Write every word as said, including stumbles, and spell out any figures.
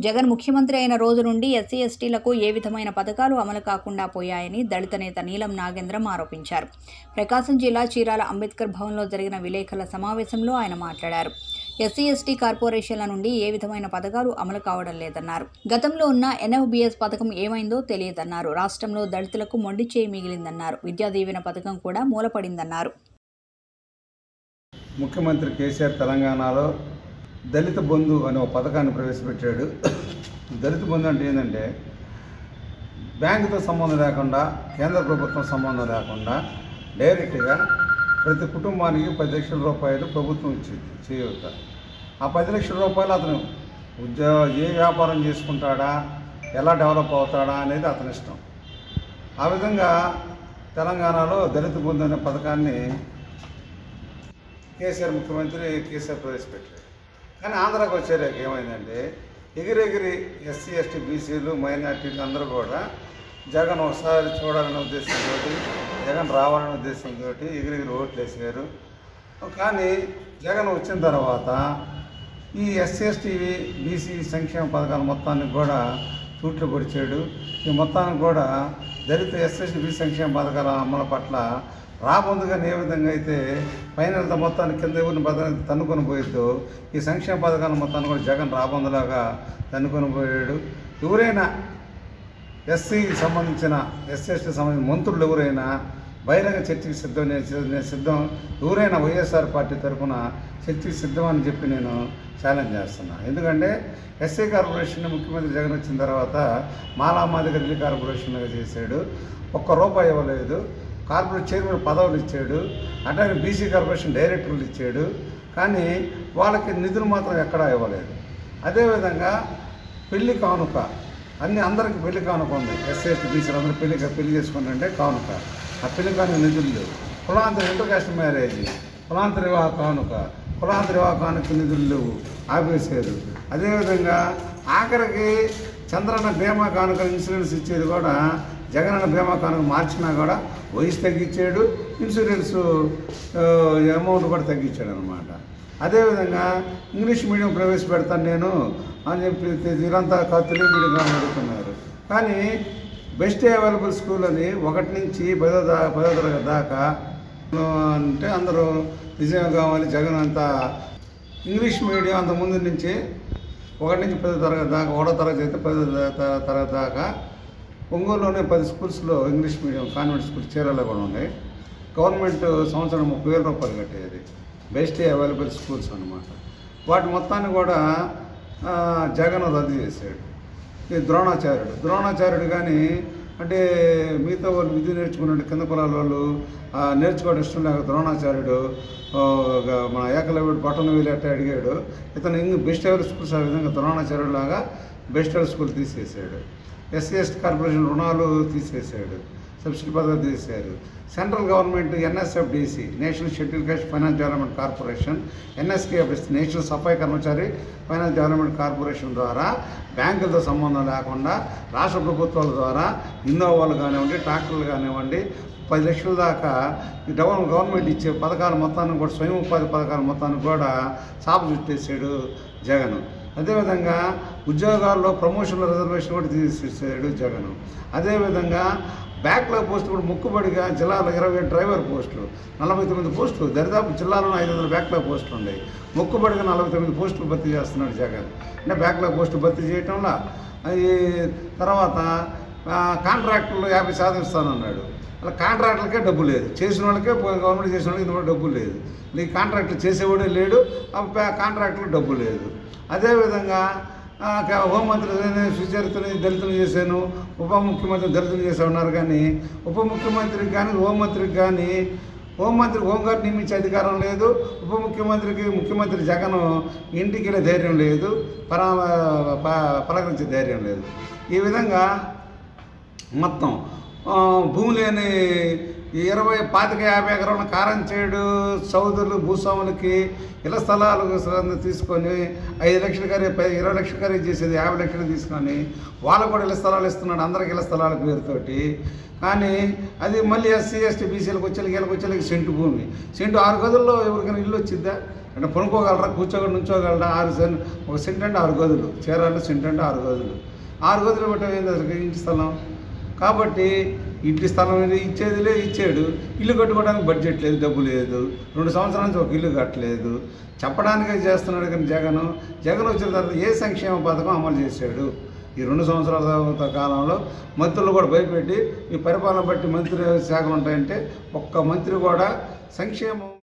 జగన్ ముఖ్యమంత్రి అయిన రోజు నుండి ఎస్సీ ఎస్టీలకు ఏ విధమైన పథకాలు అమలు కాకుండా పోయాయని దళిత నేత నీలం నాగేంద్రం ఆరోపించారు. ప్రకాశం జిల్లా చీరాల అంబేద్కర్ భవన్లో జరిగిన విలేకరుల సమావేశంలో ఆయన మాట్లాడారు. ఎస్సీ ఎస్టీ కార్పొరేషన్ల నుండి ఏ విధమైన పథకాలు అమలు కావడం లేదన్నారు. గతంలో ఉన్న ఎన్ఎఫ్బిఎస్ పథకం ఏమైందో తెలియదన్నారు. రాష్ట్రంలో దళితులకు మొండి చేయి మిగిలిందన్నారు. విద్యా దీవెన పథకం కూడా మూలపడిందన్నారు. ముఖ్యమంత్రి కేసీఆర్ తెలంగాణలో దళిత బంధు అనే ఒక పథకాన్ని ప్రవేశపెట్టాడు. దళిత బంధు అంటే ఏంటంటే బ్యాంకుతో సంబంధం లేకుండా, కేంద్ర ప్రభుత్వం సంబంధం లేకుండా డైరెక్ట్గా ప్రతి కుటుంబానికి పది లక్షల రూపాయలు ప్రభుత్వం ఇచ్చింది చేయవద్ద. ఆ పది లక్షల రూపాయలు అతను ఉద్యోగ ఏ వ్యాపారం చేసుకుంటాడా, ఎలా డెవలప్ అవుతాడా అనేది అతని ఇష్టం. ఆ విధంగా తెలంగాణలో దళిత బంధు అనే పథకాన్ని కేసీఆర్ ముఖ్యమంత్రి కేసీఆర్ ప్రవేశపెట్టారు. కానీ ఆంధ్రాకి వచ్చేలాక ఏమైందంటే ఎగిరెగిరి ఎస్సీ ఎస్టీ బీసీలు మైనార్టీలు అందరూ కూడా జగన్ ఒకసారి చూడాలనే ఉద్దేశంతో, జగన్ రావాలనే ఉద్దేశంతో ఎగిరెగిరి ఓట్లు వేసారు. కానీ జగన్ వచ్చిన తర్వాత ఈ ఎస్సీ ఎస్టీ బీసీ సంక్షేమ పథకాల మొత్తానికి కూడా తూట్లు పొడిచాడు. ఈ మొత్తానికి కూడా దళిత ఎస్సీ ఎస్టీ బీసీ సంక్షేమ పథకాల అమలు పట్ల రాబోదుగానే ఏ విధంగా అయితే పైన మొత్తాన్ని కింద ఎవరిని పథకాన్ని తన్నుకొని పోయిద్దో, ఈ సంక్షేమ పథకాల మొత్తాన్ని కూడా జగన్ రాబందులాగా తన్నుకొని పోయాడు. ఎవరైనా ఎస్సీకి సంబంధించిన ఎస్సీ ఎస్టీకి సంబంధించిన మంత్రులు ఎవరైనా బహిరంగ చర్చకి సిద్ధం, నేను సిద్ధం, ఎవరైనా వైఎస్ఆర్ పార్టీ తరఫున చర్చకి సిద్ధం అని చెప్పి నేను ఛాలెంజ్ చేస్తున్నాను. ఎందుకంటే ఎస్సీ కార్పొరేషన్ ముఖ్యమంత్రి జగన్ వచ్చిన తర్వాత మాలామాదిగ రిలీ కార్పొరేషన్గా చేశాడు. ఒక్క రూపాయి ఇవ్వలేదు. కార్పొరేట్ చైర్మన్ పదవులు ఇచ్చాడు. అట్లాగే బీసీ కార్పొరేషన్ డైరెక్టర్లు ఇచ్చాడు. కానీ వాళ్ళకి నిధులు మాత్రం ఎక్కడా ఇవ్వలేదు. అదేవిధంగా పెళ్లి కానుక అన్ని అందరికీ పెళ్లి కానుక ఉంది. ఎస్సీ ఎస్టీ బీసీలు అందరూ పెళ్లి పెళ్లి చేసుకుంటుంటే కానుక, ఆ పెళ్లి కానుక నిధులు లేవు. కులాంతర ఇంటర్కాస్ట్ మ్యారేజ్, కులాంతర వివాహ కానుక, కులాంతర వివాహ కానుక నిధులు లేవు, ఆపేసారు. అదేవిధంగా ఆఖరికి చంద్రన్న బీమా కానుక ఇన్సూరెన్స్ ఇచ్చేది కూడా జగనన్న బీమా కానుక మార్చినా కూడా వయసు తగ్గించాడు, ఇన్సూరెన్స్ అమౌంట్ కూడా తగ్గించాడు అనమాట. అదేవిధంగా ఇంగ్లీష్ మీడియం ప్రవేశపెడతాను నేను అని చెప్పి వీరంతా తెలుగు మీడియం కానీ అడుగుతున్నారు. కానీ బెస్ట్ అవైలబుల్ స్కూల్ అని ఒకటి నుంచి పదో దా పదో తరగతి దాకా అంటే అందరూ నిజంగా కావాలి. జగన్ అంతా ఇంగ్లీష్ మీడియం అంత ముందు నుంచి ఒకటి నుంచి పదో తరగతి దాకా, ఒకటో తరగతి అయితే పదో తరగతి దాకా ఒంగోలులోనే పది స్కూల్స్లో ఇంగ్లీష్ మీడియం కాన్వెంట్ స్కూల్ చీరాలలో కూడా ఉన్నాయి. గవర్నమెంట్ సంవత్సరం ముప్పై వేల రూపాయలు కట్టేది. బెస్ట్ అవైలబుల్ స్కూల్స్ అన్నమాట. వాటి మొత్తాన్ని కూడా జగన్ రద్దు చేశాడు. ఈ ద్రోణాచార్యుడు ద్రోణాచార్యుడు కానీ అంటే మిగతా వాళ్ళు విద్య నేర్చుకున్నట్టు కింద కులాల వాళ్ళు నేర్చుకోవడం ఇష్టం లేక ద్రోణాచార్యుడు మన ఏకలవ్యుడు పట్టణ వీళ్ళట్టే అడిగాడు. ఇతను ఇంక బెస్ట్ అవైలబుల్ స్కూల్స్ ఆ విధంగా ద్రోణాచార్యుడు లాగా బెస్ట్ అవైలబుల్ స్కూల్ తీసేసాడు. ఎస్సీ ఎస్టీ కార్పొరేషన్ రుణాలు తీసేసాడు, సబ్సిడీ పద్ధతి తీశారు. Central government NSFDC national schedule caste finance development corporation, NSKFS national Safai Karmachari finance development corporation ద్వారా బ్యాంకులతో సంబంధం లేకుండా రాష్ట్ర ప్రభుత్వాల ద్వారా ఇన్నోవాలు కానివ్వండి, ట్రాక్టర్లు కానివ్వండి, పది లక్షల దాకా ఈ డెవలప్ గవర్నమెంట్ ఇచ్చే పథకాల మొత్తాన్ని కూడా స్వయం ఉపాధి పథకాల మొత్తాన్ని కూడా సాపు చుట్టేసాడు జగన్. అదేవిధంగా ఉద్యోగాల్లో ప్రమోషన్ల రిజర్వేషన్ కూడా తీసేసాడు జగన్. అదేవిధంగా బ్యాక్లాగ్ పోస్టులు కూడా మొక్కుబడిగా జిల్లాలో ఇరవై డ్రైవర్ పోస్టులు, నలభై తొమ్మిది పోస్టులు, దరిదాపు జిల్లాలో ఐదు వందల బ్యాక్లాగ్ పోస్టులు ఉన్నాయి. మొక్కుబడిగా నలభై తొమ్మిది పోస్టులు భర్తీ చేస్తున్నాడు జగన్. అంటే బ్యాక్లాగ్ పోస్టులు భర్తీ చేయటంలో ఈ తర్వాత కాంట్రాక్టులు యాభై శాతం ఇస్తానన్నాడు. అలా కాంట్రాక్టులకే డబ్బు లేదు, చేసిన వాళ్ళకే గవర్నమెంట్ చేసిన వాళ్ళకి ఇంత డబ్బు లేదు. ఈ కాంట్రాక్టులు చేసేవాడే లేడు, కాంట్రాక్టులు డబ్బు లేదు. అదేవిధంగా హోంమంత్రి సుచరితని దళితులు చేశాను, ఉప ముఖ్యమంత్రి దళితులు చేసా ఉన్నారు. కానీ ఉప ముఖ్యమంత్రికి కానీ హోంమంత్రికి కానీ హోంమంత్రి హోంగారు నియమించే అధికారం లేదు. ఉప ముఖ్యమంత్రికి ముఖ్యమంత్రి జగన్ ఇంటికి వెళ్ళే ధైర్యం లేదు, పరా పలకరించే ధైర్యం లేదు. ఈ విధంగా మొత్తం భూమి లేని ఇరవై పాతిక యాభై ఎకరాల కారంచేడు సౌదరులు భూస్వాములకి ఇళ్ల స్థలాలు తీసుకొని ఐదు లక్షల ఖరీదు ఇరవై లక్షల ఖరీదు చేసేది యాభై లక్షలు తీసుకొని వాళ్ళకు కూడా ఇళ్ల స్థలాలు ఇస్తున్నాడు, అందరికి ఇళ్ల స్థలాల పేరుతోటి. కానీ అది మళ్ళీ ఎస్సీ ఎస్టీ బీసీలకు వచ్చేళ్ళకి వీళ్ళకి వచ్చేళ్ళకి సెంటు భూమి, సెంటు ఆరు గదుల్లో ఎవరికైనా ఇల్లు వచ్చిద్దా? అంటే పనుకోగలరా, కూర్చోగలరా, నుంచోగలరా? ఆరు సెంట్ ఒక సెంట్ అంటే ఆరు గదులు, చీరాల్లో సెంట్ అంటే ఆరు గదులు, ఆరు గదులు పెట్టడం ఏంది అసలు ఇంటి స్థలం? కాబట్టి ఇంటి స్థలం ఇచ్చేదిలే ఇచ్చాడు, ఇల్లు కట్టుకోవడానికి బడ్జెట్ లేదు, డబ్బు లేదు, రెండు సంవత్సరాల నుంచి ఒక ఇల్లు కట్టలేదు. చెప్పడానికే చేస్తున్నాడు కానీ జగన్ జగన్ వచ్చిన తర్వాత ఏ సంక్షేమ పథకం అమలు చేశాడు? ఈ రెండు సంవత్సరాల కాలంలో మంత్రులు కూడా భయపెట్టి ఈ పరిపాలన బట్టి మంత్రి శాఖలు ఉంటాయంటే ఒక్క మంత్రి కూడా సంక్షేమం